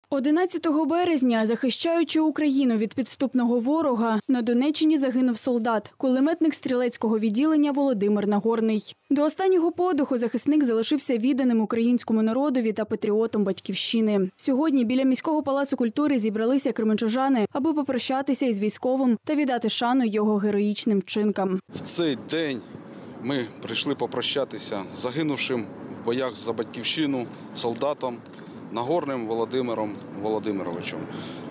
11 березня, захищаючи Україну від підступного ворога, на Донеччині загинув солдат, кулеметник стрілецького відділення Володимир Нагорний. До останнього подиху захисник залишився відданим українському народові та патріотом Батьківщини. Сьогодні біля міського палацу культури зібралися кременчужани, аби попрощатися із військовим та віддати шану його героїчним вчинкам. В цей день ми прийшли попрощатися з загинувшим в боях за Батьківщину солдатом Нагорним Володимиром Володимировичем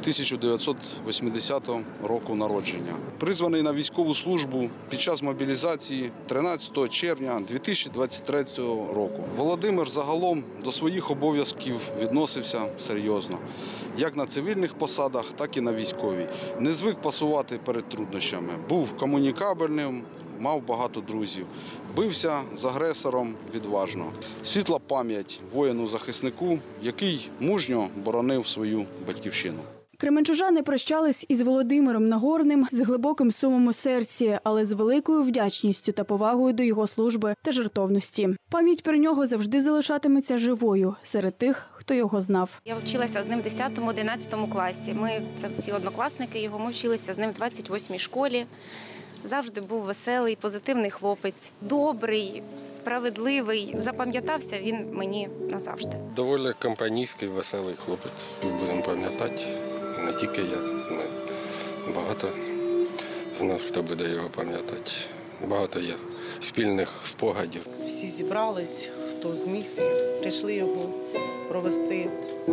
1980 року народження. Призваний на військову службу під час мобілізації 13 червня 2023 року. Володимир загалом до своїх обов'язків відносився серйозно. Як на цивільних посадах, так і на військовій. Не звик пасувати перед труднощами. Був комунікабельним, мав багато друзів. Бився з агресором відважно. Світла пам'ять воїну-захиснику, який мужньо боронив свою батьківщину. Кременчужани прощались із Володимиром Нагорним з глибоким сумом у серці, але з великою вдячністю та повагою до його служби та жертовності. Пам'ять про нього завжди залишатиметься живою серед тих, хто його знав. Я вчилася з ним в 10-11 класі. Це всі однокласники його, ми вчилися з ним в 28-й школі. Завжди був веселий, позитивний хлопець, добрий, справедливий. Запам'ятався він мені назавжди. Доволі компанійський, веселий хлопець. Будемо пам'ятати, не тільки я, багато з нас, хто буде його пам'ятати. Багато є спільних спогадів. Всі зібрались, хто зміг, і прийшли його провести,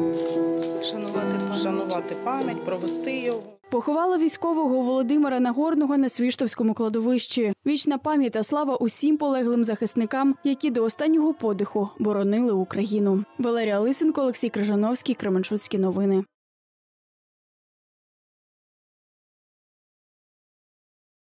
вшанувати пам'ять, провести його. Поховали військового Володимира Нагорного на Свіштовському кладовищі. Вічна пам'ять та слава усім полеглим захисникам, які до останнього подиху боронили Україну. Валерія Лисенко, Олексій Крижановський, Кременчуцькі новини.